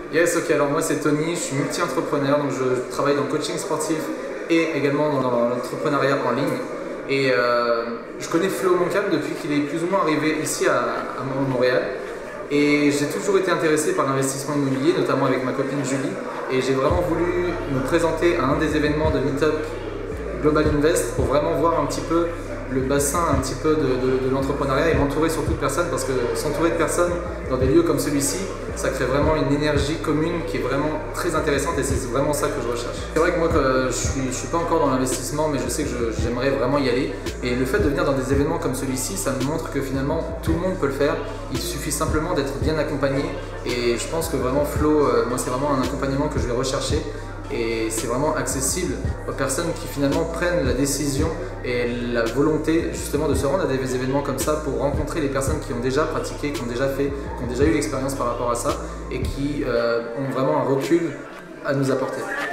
Yes, ok, alors moi c'est Tony, je suis multi-entrepreneur, donc je travaille dans le coaching sportif et également dans l'entrepreneuriat en ligne. Et je connais Flo Moncap depuis qu'il est plus ou moins arrivé ici à Montréal. Et j'ai toujours été intéressé par l'investissement immobilier, notamment avec ma copine Julie. Et j'ai vraiment voulu me présenter à un des événements de Meetup Global Invest pour vraiment voir un petit peu le bassin un petit peu de l'entrepreneuriat et m'entourer surtout de personnes, parce que s'entourer de personnes dans des lieux comme celui-ci, ça crée vraiment une énergie commune qui est vraiment très intéressante et c'est vraiment ça que je recherche. C'est vrai que moi je suis pas encore dans l'investissement, mais je sais que j'aimerais vraiment y aller, et le fait de venir dans des événements comme celui-ci, ça me montre que finalement tout le monde peut le faire. Il suffit simplement d'être bien accompagné, et je pense que vraiment Flo, moi c'est vraiment un accompagnement que je vais rechercher. Et c'est vraiment accessible aux personnes qui finalement prennent la décision et la volonté justement de se rendre à des événements comme ça pour rencontrer les personnes qui ont déjà pratiqué, qui ont déjà fait, qui ont déjà eu l'expérience par rapport à ça et qui ont vraiment un recul à nous apporter.